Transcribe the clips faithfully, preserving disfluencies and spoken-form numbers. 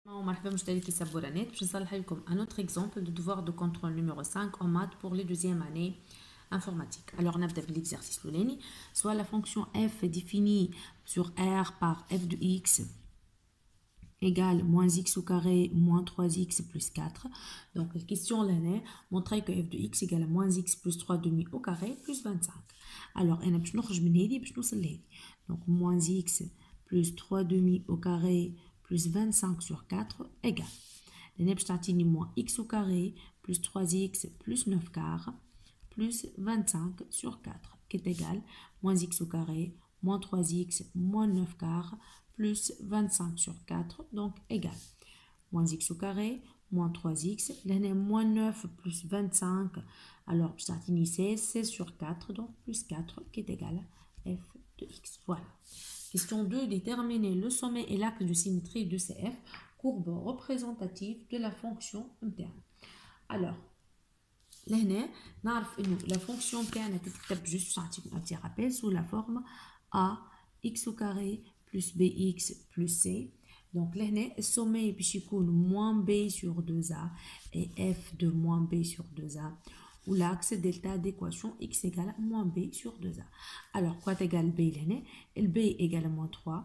مرحبا مشتركي سبورانات باش نصلح لكم un autre exemple de devoir de contrôle numéro cinq en maths pour les deuxième année informatique. Alors نبدأ بالexercice l'ولاني. Soit la fonction f définie sur R par f de x égale moins x au carré moins trois x plus quatre. Donc la question l'année montrer que f de x égale à moins x plus trois demi au carré plus vingt-cinq. Alors انا باش نخرج من هذه باش نوصل لهذه. Donc moins x plus trois demi au carré plus vingt-cinq sur quatre égale. L'année باش تعطيني moins x au carré plus trois x plus neuf quarts plus vingt-cinq sur quatre qui est égal moins x au carré moins trois x moins neuf quarts plus vingt-cinq sur quatre donc égal moins x au carré moins trois x l'année moins neuf plus vingt-cinq alors باش تعطيني seize seize sur quatre donc plus quatre qui est égal à f de x. Voilà. Question deux, déterminer le sommet et l'axe de symétrie de C F, courbe représentative de la fonction interne. Alors, là, نعرف إنه la fonction interne تكتب juste un petit rappel sous la forme a x au carré plus bx plus c. Donc là, le sommet باش يكون moins b sur deux a et f de moins b sur deux a. Ou l'axe delta d'équation x égale à moins b sur deux a. Alors, quoi égale b l'année? Le b égale à moins trois.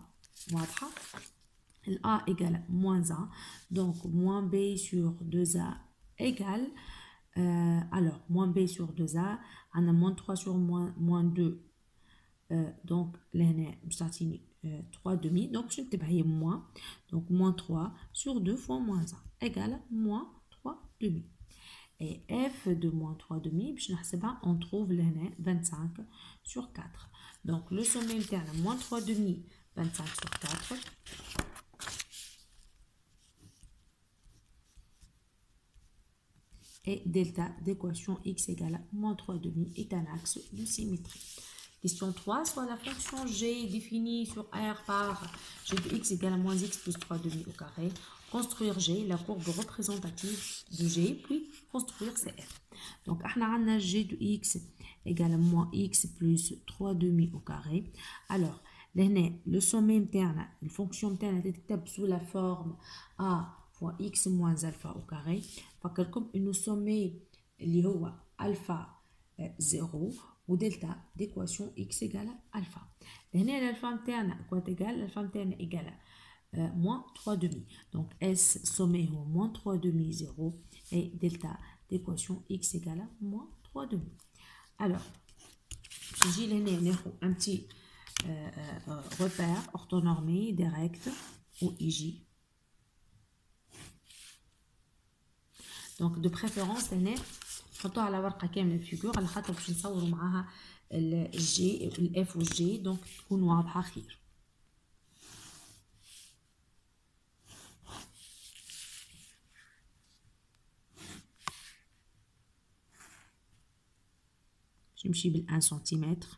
Le a égale à moins un. Donc, moins b sur deux a égale. Euh, alors, moins b sur deux a. On a moins trois sur moins, moins deux. Euh, donc, l'année, euh, trois demi. Donc, je vais moins. Donc, moins trois sur deux fois moins un égale à moins trois demi. Et f de moins trois demi, on trouve l'année vingt-cinq sur quatre. Donc le sommet interne moins trois demi, vingt-cinq sur quatre. Et delta d'équation x égale à moins trois demi est un axe de symétrie. Question trois, soit la fonction g définie sur R par g de x égale à moins x plus trois demi au carré. Construire G, la courbe représentative de G, puis construire C F. Donc, on a G de x égale à moins x plus trois demi au carré. Alors, le sommet interne, la fonction interne est sous la forme A fois x moins alpha au carré. Comme le sommet est alpha zéro ou delta d'équation x égale à alpha. L'alpha interne, quoi égale? L'alpha interne égale à Euh, moins trois demi. Donc S sommet au moins trois demi zéro et delta d'équation x égale à moins trois demi. Alors, j'ai un petit euh, euh, repère orthonormé direct ou I J. Donc de préférence هنا نحطوها على ورقة كاملة الفيجور على خاطر باش نصوروا معاها الجي الاف والجي دونك تكون واضحة خير. نمشي بالان سنتيمتر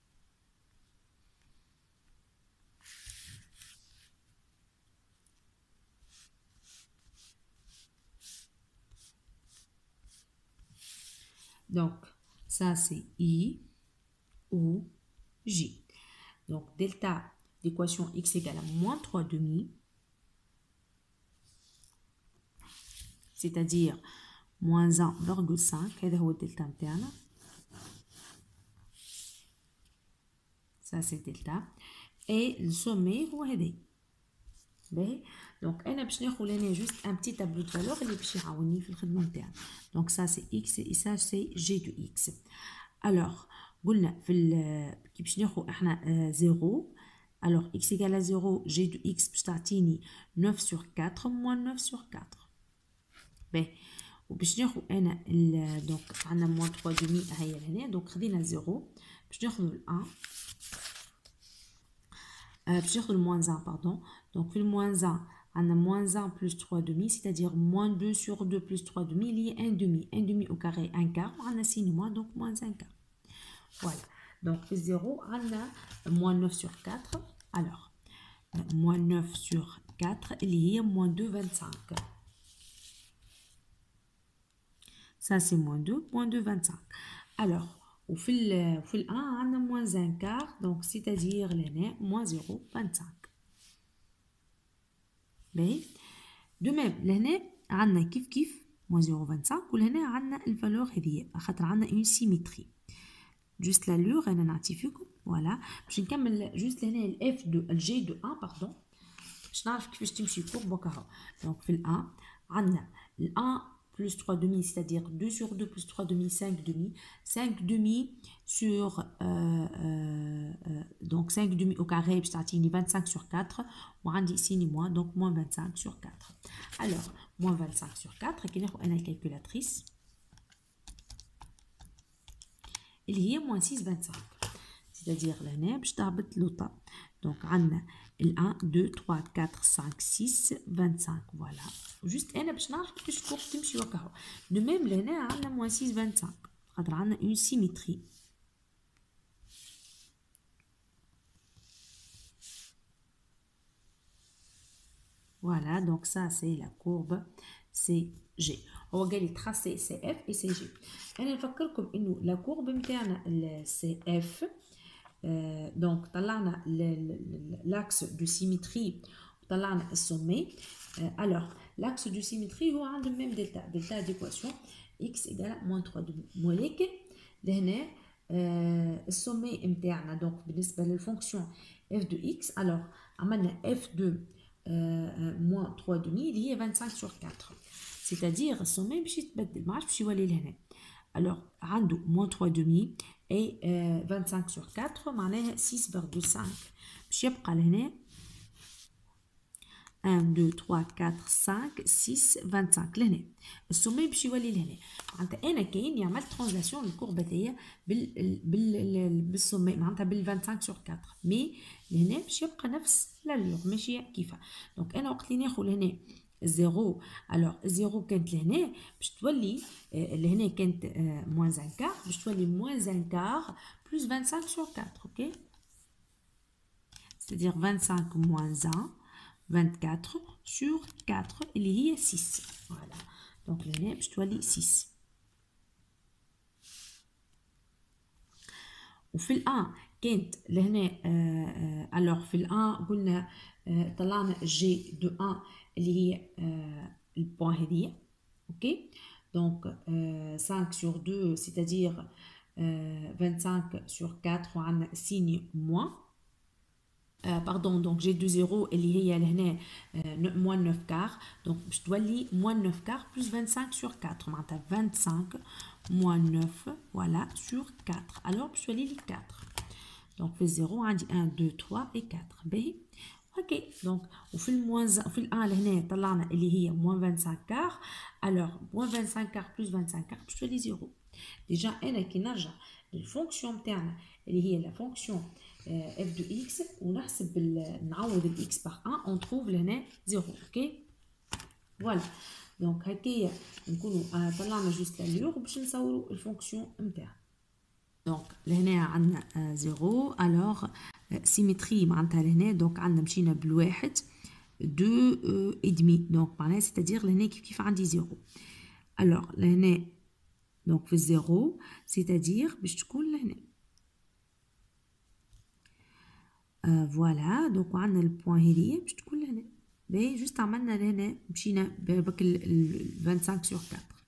donc ça c'est I ou J. Donc delta d'équation x égale à moins trois demi, c'est-à-dire moins un virgule cinq, هذا هو الدلتا متاعنا. Ça c'est delta. Et le sommet هو هذا. باهي. Donc انا باش ناخذ لنا juste un petit tableau de valeur اللي باش يعاوني في الخدمه نتاعنا. Donc ça c'est x et ça c'est g de x. Alors قلنا في كي باش ناخذ احنا zéro. Alors x égale à zéro, g de x باش تعطيني neuf sur quatre moins neuf sur quatre. باهي. وباش ناخذ انا دونك عندنا moins trois demi هيا لهنا دونك خدينا zéro باش ناخذ ال un euh, باش ناخذ le moins un pardon. Donc في le moins un on a moins un plus trois demi, c'est-à-dire moins deux sur deux plus trois demi, il y a un demi. un demi au carré, un quart, on a signe moins, donc moins un quart. Voilà. Donc zéro, on a moins neuf sur quatre. Alors, moins neuf sur quatre, il y a moins deux, vingt-cinq. Ça, c'est moins deux, moins deux, vingt-cinq. Alors, au fil, au fil un, on a moins un quart, donc c'est-à-dire moins zéro, vingt-cinq. Mais دو ميم لهنا عندنا كيف كيف موان زيرو فان سانك ولهنا عندنا الفالور هذيا خاطر عندنا اون سيميتري. جوست لالور انا نعطي فيكم فوالا باش نكمل جوست لهنا الاف دو الجي دو واحد باردون باش نعرف كيفاش تمشي كورب هكا. دونك في الان عندنا الواحد plus trois demi, c'est-à-dire deux sur deux plus trois demi, cinq demi. cinq demi sur, euh, euh, euh, donc cinq demi au carré, c'est vingt-cinq sur quatre. On a ici ni moins, donc moins vingt-cinq sur quatre. Alors, moins vingt-cinq sur quatre, on a la calculatrice. Il y a moins six, vingt-cinq. C'est-à-dire la neige, je t'habite l'autre. Donc, on a le un, deux, trois, quatre, cinq, six, vingt-cinq. Voilà. Juste, on a besoin de je trouve que je suis de même, là, on a moins six, vingt-cinq. On a une symétrie. Voilà. Donc, ça, c'est la courbe C G. On va aller tracer C F et C G. On va faire comme la courbe interne, C F. Euh, donc, طلعنا l'axe de symétrie, طلعنا السومي. Euh, alors, l'axe de symétrie هو عنده même delta, delta d'équation x égale moins trois demi. ولكن لهنا euh, السومي متاعنا donc بالنسبة للفونكسيون f de x, alors عملنا f de euh, moins trois demi اللي هي vingt-cinq sur quatre. C'est-à-dire السومي باش يتبدل ما عادش باش يولي لهنا. Alors, عنده moins trois demi et euh, vingt-cinq sur quatre, معناها six virgule cinq. باش يبقى لهنا un, deux, trois, quatre, cinq, six, vingt-cinq لهنا. السومي باش يولي لهنا. معناتها أنا كاين يعمل ترانزلاسيون للكوربة هذيا بال بال بالسومي معناتها بال vingt-cinq sur quatre. مي لهنا باش يبقى نفس لالور ماشي كيفها. دونك أنا وقت اللي ناخذ لهنا زيرو، الوغ زيرو كانت لهنا باش تولي لهنا كانت موان ان كار باش تولي موان ان كار بلس vingt-cinq sur quatre. اوكي c'est-à-dire vingt-cinq moins un vingt-quatre sur quatre اللي هي six. فوالا دونك لهنا باش تولي six. وفي الان كانت لهنا الوغ في الان قلنا طلعنا جي دو واحد اللي هي البوان هذيا. اوكي دونك cinq sur deux c'est-à-dire vingt-cinq sur quatre وعندنا signe moins. Euh, pardon, donc j'ai deux zéros اللي هي لهنا moins neuf quarts. Donc باش تولي moins neuf quarts plus vingt-cinq sur quatre معناتها vingt-cinq moins neuf voilà sur quatre. Alors باش تولي لي quatre. Donc في zéro عندي un deux trois et quatre. باهي اوكي دونك وفي الموان في الان لهنا طلعنا اللي هي moins vingt-cinq quarts. alors moins vingt-cinq quarts plus vingt-cinq quarts باش تولي zéro. ديجا انا كي نرجع للفونكسيون نتاعنا اللي هي لا فونكسيون f de x ونحسب نعوض ال x par un on trouve لهنا zéro. اوكي فوالا دونك هكايا نكونوا طلعنا جوست لالور باش نصوروا الفونكسيون نتاعنا. دونك لهنا عندنا زيرو الوغ سيمتري معناتها لهنا دونك عندنا مشينا بالواحد دو ادمي دونك معناها سيتادير لهنا كيف كيف عندي زيرو. الوغ لهنا دونك في الزيرو سيتادير باش تكون لهنا فوالا دونك وعندنا البوان هذيا باش تكون لهنا. باهي جوست عملنا لهنا مشينا برك ال vingt-cinq sur quatre.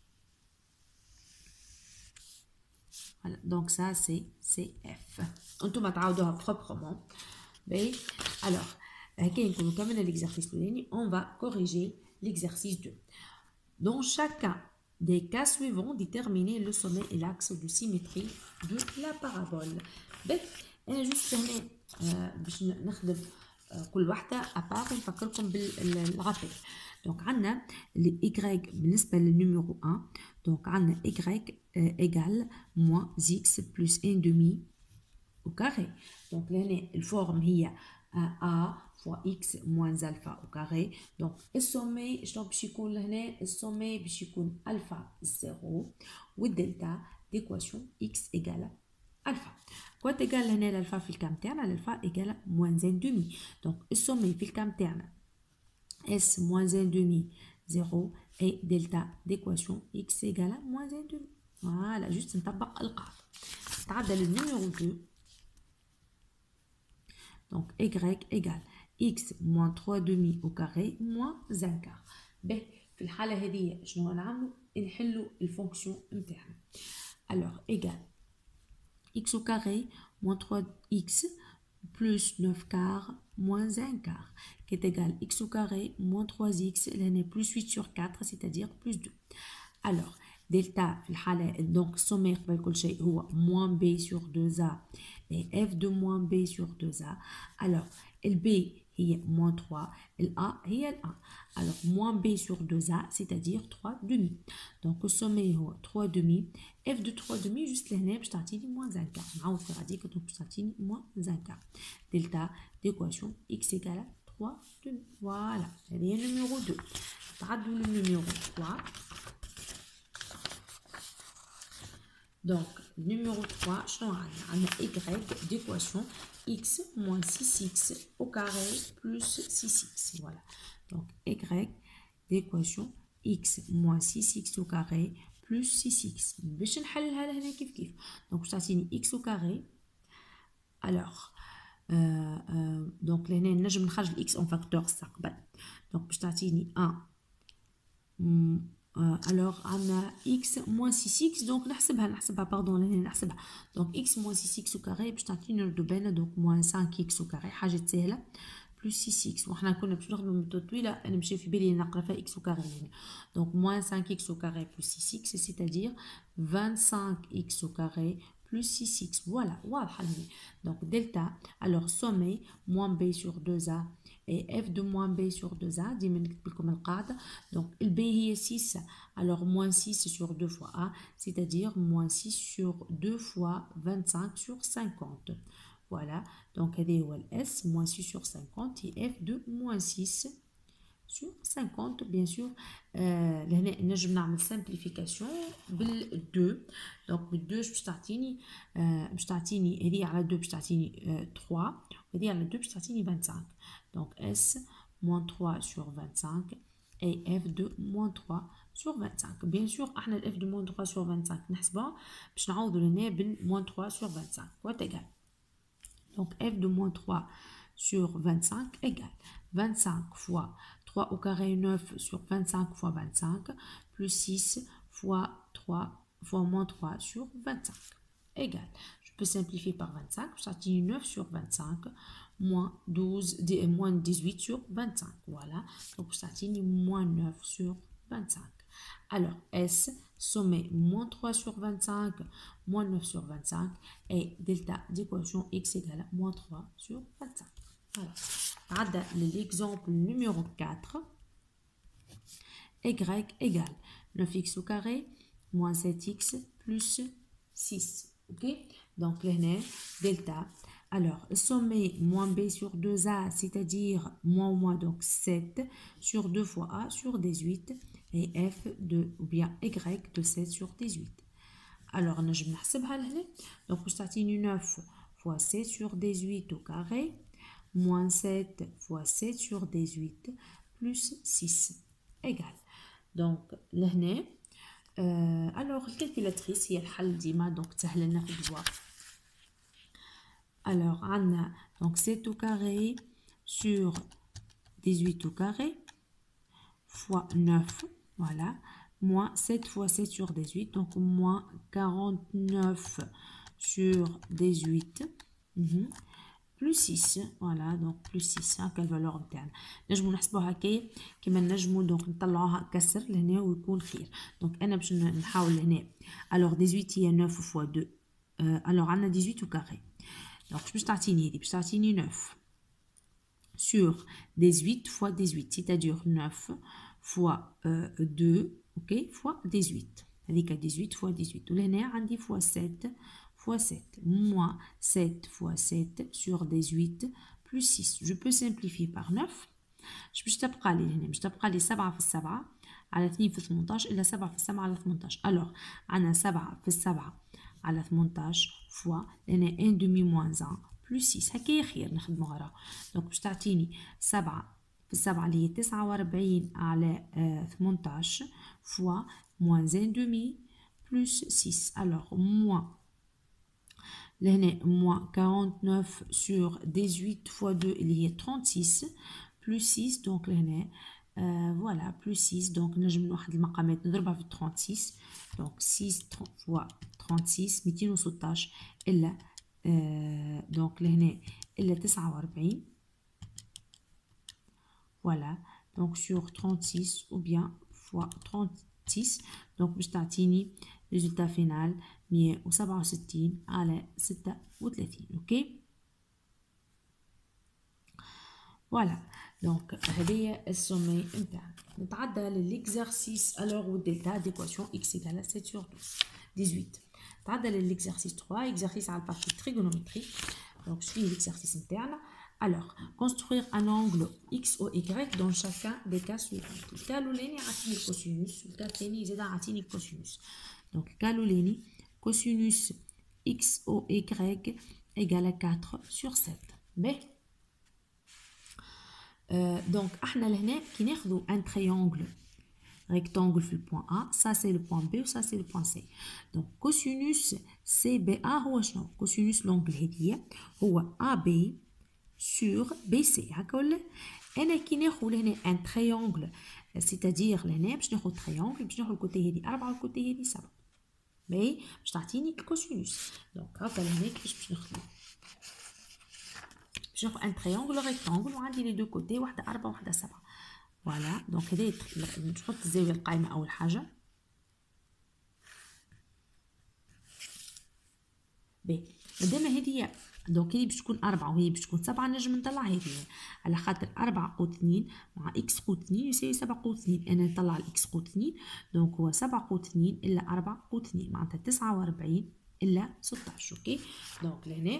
Voilà, donc ça c'est C F. انتم تعاودوها proprement. باهي alors كي نكونوا كملنا l'exercice الاولاني on va corriger l'exercice deux. Dans chacun des cas suivants déterminer le sommet et l'axe de symétrie de la parabole. باهي انا جوست هنا باش نخدم كل وحده ابار نفكركم بالغابيل. دونك عندنا لي y بالنسبه للنيميرو واحد دونك عندنا y égale moins x plus un demi au carré. دونك لهنا الفورم هي a fois x moins alpha au carré. دونك السومي شنو باش يكون لهنا؟ السومي باش يكون الفا زيرو والدلتا ديكواسيون x égale alpha. Quoi égale هنا l'alpha في الكام تاعنا؟ l'alpha égale moins un demi. Donc السومي في الكام تاعنا s moins un demi zéro et delta d'équation x égale moins un demi. Voilà, juste نطبق القاعدة. تعدل النيميرو deux. Donc y égale x moins trois demi au carré moins un quart. باهي في الحالة هذه شنو نعملو؟ نحلو الفونكسيون نتاعنا. alors égal x au carré moins trois x plus neuf quarts moins un quart qui est égal x au carré moins trois x là plus huit sur quatre c'est-à-dire plus deux. alors delta في الحالة donc sommaire قبل كل شيء هو moins b sur deux a et f de moins b sur deux a. alors le b هي moins trois le a هي le a. alors moins b sur deux a c'est-à-dire trois demi. donc le sommet هو trois demi f de trois demi juste لهنا باش تعطيني moins un quart. نعاود في غاديك donc باش تعطيني moins un quart. delta d'équation x égale à trois demi. voilà هذه هي numéro deux. تعدوا le numéro trois. donc numéro trois شنو عندنا؟ عندنا y d'équation x moins six x au carré plus six x. voilà donc y d'équation x moins six x au carré plus six x. باش نحللها لهنا كيف كيف donc باش تعطيني x au carré. alors euh, euh, donc لهنا نجم نخرج ال x en facteur قبل donc باش تعطيني un Euh, alors on a x moins six x donc نحسبها نحسبها pardon لهنا نحسبها donc x moins six x au carré باش تعطيني نردو بينا donc moins cinq x au carré حاجة سهلة plus six x وحنا كنا باش نخدمو ميثود طويلة أنا مشى في بالي نقرا فيها x au carré هنا donc moins cinq x au carré plus six x c'est-à-dire vingt-cinq x au carré plus six x. voilà واضحة هنا donc delta alors sommet moins b sur deux a et f de moins b sur deux a ديما نكتب لكم القاعدة donc le b هي six alors moins six sur deux fois a c'est-à-dire moins six sur deux fois vingt-cinq sur cinquante. voilà donc هذا هو ال s moins six sur cinquante et f de moins six sur cinquante bien sûr. آه لهنا نجم نعمل simplification بال deux donc بال deux باش تعطيني آه باش تعطيني هذه على deux باش تعطيني آه trois وهذه على deux باش تعطيني vingt-cinq donc s moins trois sur vingt-cinq et f de moins trois sur vingt-cinq. bien sûr احنا ال f de moins trois sur vingt-cinq نحسبها باش نعوضوا لهنا بال moins trois sur vingt-cinq quoi égal donc f de moins trois sur vingt-cinq égale vingt-cinq fois trois au carré neuf sur vingt-cinq fois vingt-cinq plus six fois trois fois moins trois sur vingt-cinq égale je peux simplifier par vingt-cinq ça dit neuf sur vingt-cinq moins douze moins dix-huit sur vingt-cinq. voilà donc ça dit moins neuf sur vingt-cinq. alors S sommet moins trois sur vingt-cinq moins neuf sur vingt-cinq et delta d'équation x égale à moins trois sur vingt-cinq. voilà عدا l'exemple numéro quatre. y égale neuf x au carré moins sept x plus six. ok donc là delta alors sommet moins b sur deux a c'est-à-dire moins ou moins donc sept sur deux fois a sur dix-huit et f de ou bien y de sept sur dix-huit. alors نجم نحسبها لهنا donc باش تعطيني neuf fois sept sur dix-huit au carré moins sept fois sept sur dix-huit plus six égale donc لهنا euh, alors الكالكولاتريس هي الحل ديما donc تسهل لنا في الجواب. alors عندنا donc sept au carré sur dix-huit au carré fois neuf voilà moins sept fois sept sur dix-huit donc moins quarante-neuf sur dix-huit mmh. plus six voilà donc plus six هكا الفالور نتاعنا نجمو نحسبوها هكايا كيما نجمو دونك نطلعوها كسر لهنا ويكون خير دونك انا باش نحاول لهنا alors dix-huit هي neuf fois deux euh, alors عندنا dix-huit au carré donc باش تعطيني هذه باش تعطيني neuf sur dix-huit fois dix-huit c'est-à-dire neuf fois euh, deux ok fois dix-huit هذيك dix-huit fois dix-huit ولهنا عندي fois sept fois sept moins sept fois sept sur dix-huit plus six. je peux simplifier par neuf باش تبقى لي هنا باش تبقى لي سبعة في السبعة على اثنين في ثمنطاش إلا سبعة في السبعة على ثمنطاش. alors عندنا سبعة في السبعة على ثمنطاش فوا هنا un demi moins un plus six هكايا خير نخدمو غير دونك باش تعطيني سبعة في السبعة اللي هي تسعة وأربعين على آه ثمنطاش فوا moins un demi plus six alors moins لهنا moins quarante-neuf sur dix-huit fois deux اللي هي trente-six plus six donc لهنا euh, voilà plus six donc نجم واحد المقامات نضربها في trente-six donc six fois trente-six مئتين وستاش إلا euh, donc لهنا إلا تسعة وأربعين voilà donc sur trente-six ou bien fois trente-six donc باش تعطيني résultat final مية وسبعة وستين على ستة وثلاثين اوكي فوالا دونك هذه السومي نتاعنا. نتعدى للإكزارسيس الوغ والدلتا ديكواسيون اكس ايكال سبعة sur dix-huit. نتعدى للإكزارسيس ثلاثة إكزارسيس على البارتي تريغونومتريك. دونك je finis l'exercice نتاعنا. Alors, construire un angle X ou Y dans chacun des cas suivants. Le cas l'ouleni عطيني الكوسينوس والكا الثاني زاد عطيني الكوسينوس. Donc, le cas l'ouleni cosinus X ou Y égale à quatre sur sept. Mais, euh, donc, احنا لهنا كي ناخذوا un triangle rectangle في le point A, ça c'est le point B ou ça c'est le point C. Donc, cosinus C B A هو شنو؟ cosinus l'angle هذيا هو A B sur B C. هكا ولا؟ أنا كي ناخذ لهنا un triangle c'est-à-dire لهنا باش ناخذ triangle باش ناخذ الكوتي هذي أربعة والكوتي هذي سبعة. باهي باش تعطيني الكوسينوس. دونك هكا لهنا كيفاش باش نخدمو؟ باش ناخذ ان تريونغل ريكتانغل وعندي لي دو كوتي واحده أربعة وواحده سبعة. فوالا دونك هذا نحط الزاويه القائمه اول حاجه. باهي مادام هذه دونك هذه باش تكون أربعة وهي باش تكون سبعة نجم نطلع هذه على خاطر أربعة قوت اثنين مع إكس قوت اثنين يساوي سبعة قوت اثنين. أنا نطلع الإكس قوت اثنين دونك هو سبعة قوت اثنين إلا أربعة قوت اثنين معناتها تسعة وأربعين إلا ستاش. أوكي دونك لهنا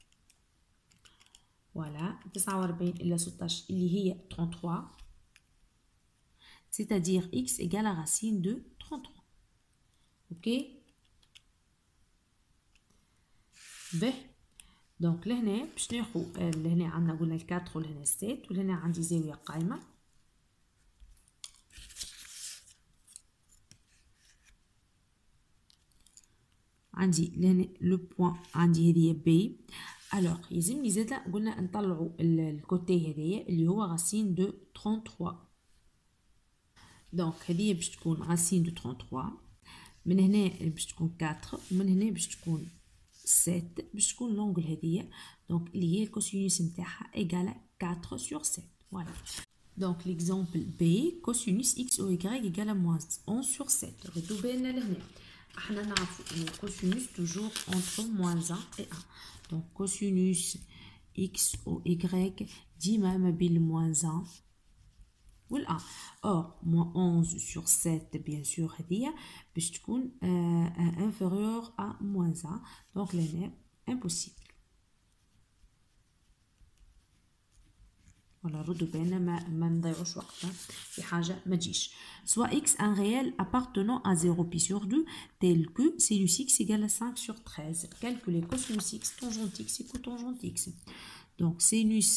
فوالا تسعة وأربعين إلا ستاش اللي هي ثلاثة وثلاثين c'est-à-dire x égale à racine de trente-trois. أوكي به دونك لهنا باش ناخو لهنا عندنا قلنا الكاتر ولهنا السات ولهنا عندي زاوية قائمة. عندي لهنا لو بوين عندي هذه بي. الوغ يلزمني زادا قلنا نطلعو الكوتي هذايا اللي هو راسين دو ثلاثة وثلاثين. دونك هذه باش تكون راسين دو ثلاثة وثلاثين من هنا باش تكون أربعة ومن هنا باش تكون سبعة باش تكون لونغل هذه دونك اللي هي الكوسينوس نتاعها ايغال أربعة sur سبعة. فوالا دونك ليكزامبل بي كوسينوس اكس او واي ايغال موان واحد sur سبعة. ردوا بالنا لهنا احنا نعرفوا ان الكوسينوس توجور entre moins un et un. دونك كوسينوس اكس او واي ديما ما بين الموان واحد والأ. or moins onze sur sept bien sûr هذه باش تكون euh, inférieur à moins un donc لهنا impossible. ولا ردوا بالنا ما, ما نضيعوش وقتنا في حاجة ما تجيش. soit x un réel appartenant à zéro pi sur deux tel que sinus x égale à cinq sur treize. calculer cosinus x tangente x et cotangente x. donc sinus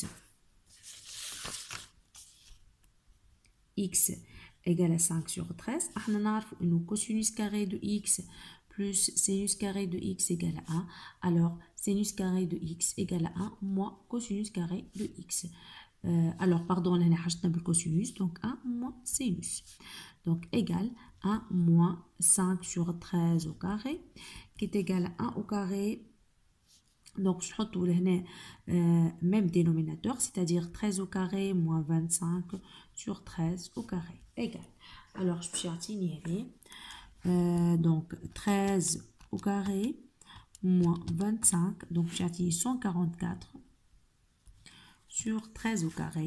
x égale à cinq sur treize. احنا نعرف انه cosinus carré de x plus sinus carré de x égale à un. alors sinus carré de x égale à un moins cosinus carré de x. euh, alors pardon là حاجتنا بالcosinus donc un moins sinus donc égale un moins cinq sur treize au carré qui est égal à un au carré. donc je نحطو لهنا euh, même dénominateur c'est-à-dire treize au carré moins vingt-cinq sur treize au carré égal. alors je vais يعطيني هذه euh, donc treize au carré moins vingt-cinq donc je vais cent quarante-quatre sur treize au carré.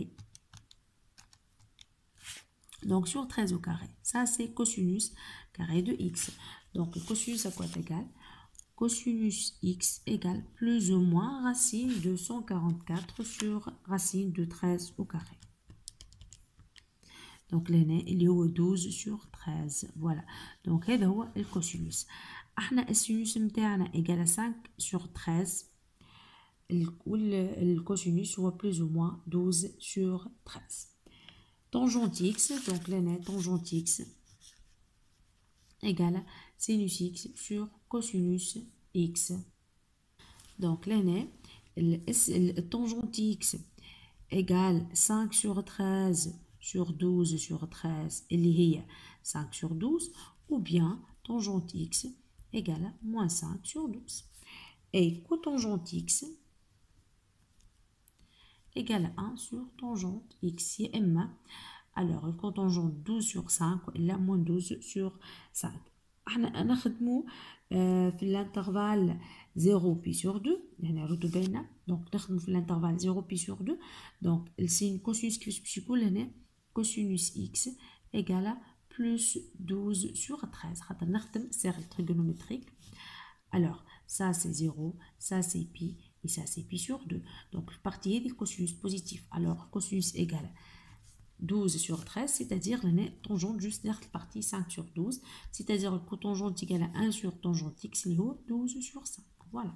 donc sur treize au carré ça c'est cosinus carré de x. donc le cosinus à quoi est égal? cosinus x égale plus ou moins racine de cent quarante-quatre sur racine de treize au carré. donc l'année il y a douze sur treize. voilà donc هذا هو الكوسينوس. احنا السينوس متاعنا égale à cinq sur treize والكوسينوس هو plus ou moins douze sur treize. tangente x donc l'année tangente x égale sinus x sur cosinus x. Donc là, le tangente x égale cinq sur treize sur douze sur treize, اللي هي cinq sur douze, ou bien tangente x égale à moins cinq sur douze. Et cotangente x égale à un sur tangente x. يا إما alors le cotangente douze sur cinq وإلا moins douze sur cinq. احنا نخدمو في الانترفال zéro pi sur deux يعني ردوا بالنا. دونك نخدمو في الانترفال zéro pi sur deux. دونك السين كوسينوس كيفاش باش يكون هنا كوسينوس x égale à plus douze sur treize خاطر نخدم série trigonométrique. Alors ça c'est zéro, ça c'est pi et ça c'est pi sur deux. Donc le partie est cosinus positif. Alors cosinus égale douze sur treize, c'est-à-dire la tangente juste derrière la partie cinq sur douze, c'est-à-dire le cotangente égale à un sur tangente x, qui est douze sur cinq. Voilà.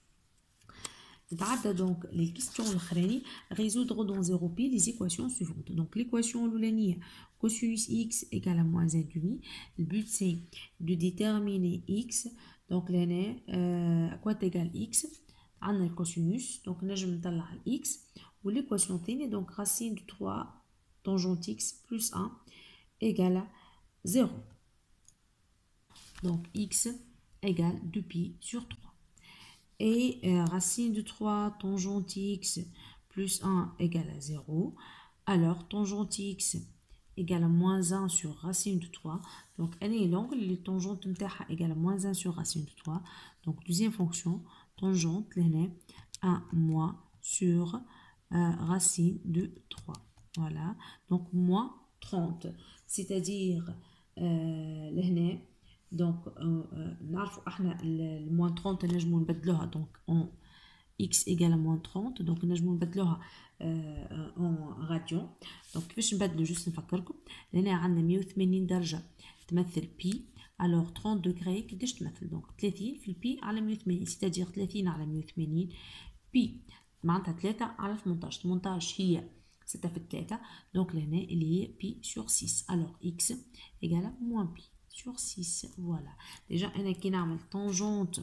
Donc les questions résoudre dans zéro pi les équations suivantes. Donc l'équation l'oulanière cosinus x égale à moins un demi. Le but c'est de déterminer x. Donc l'année euh, à quoi égale x? On a le cosinus. Donc là je me donne x. Ou l'équation thénie, donc racine de trois tangente x plus un égale à zéro. Donc x égale deux pi sur trois. Et euh, racine de trois tangente x plus un égale à zéro. Alors tangente x égale à moins un sur racine de trois. Donc elle est l'angle, les tangentes égale à moins un sur racine de trois. Donc deuxième fonction, tangente l'année un moins sur euh, racine de trois. Voilà, donc moins trente, c'est-à-dire euh, l'année. Donc نعرفوا احنا الموان trente نجمو نبدلوها donc en x égale à moins trente. donc نجمو نبدلوها en radian. donc كيفاش نبدلو جوست نفكركم لهنا عندنا مية وثمانين درجة تمثل بي. alors trente دوغري كيفاش تمثل donc ثلاثين في البي على مية وثمانين c'est-à-dire ثلاثين على مية وثمانين بي معناتها ثلاثة على ثمنطاش. ثمنطاش هي ستة في ثلاثة. donc لهنا اللي هي بي sur six. alors x égale à moins pi sur six. Voilà. Déjà, on a qui n'a tangente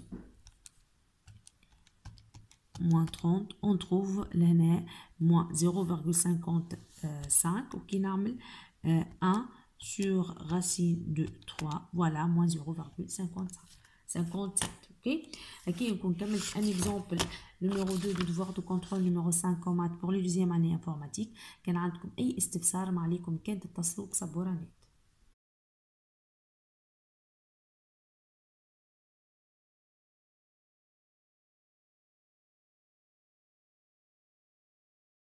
moins trente. On trouve l'année moins zéro virgule cinquante-cinq ou qui n'a un sur racine de trois. Voilà, moins zéro virgule cinquante-cinq. cinquante-sept. Ok. Ici, on commence un exemple numéro deux de devoir de contrôle numéro cinq en maths pour la deuxième année informatique. كان عندكم أي استفسار ما عليكم كان تتصلوا بصبوراني.